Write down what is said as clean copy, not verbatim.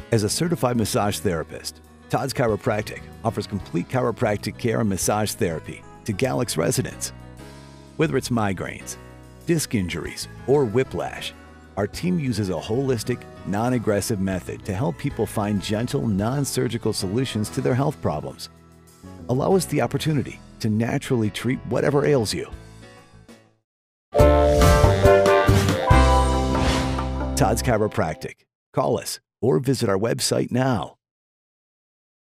As a certified massage therapist, Todd's Chiropractic offers complete chiropractic care and massage therapy to Galax residents. Whether it's migraines, disc injuries, or whiplash, our team uses a holistic, non-aggressive method to help people find gentle, non-surgical solutions to their health problems. Allow us the opportunity to naturally treat whatever ails you. Todd's Chiropractic. Call us or visit our website now.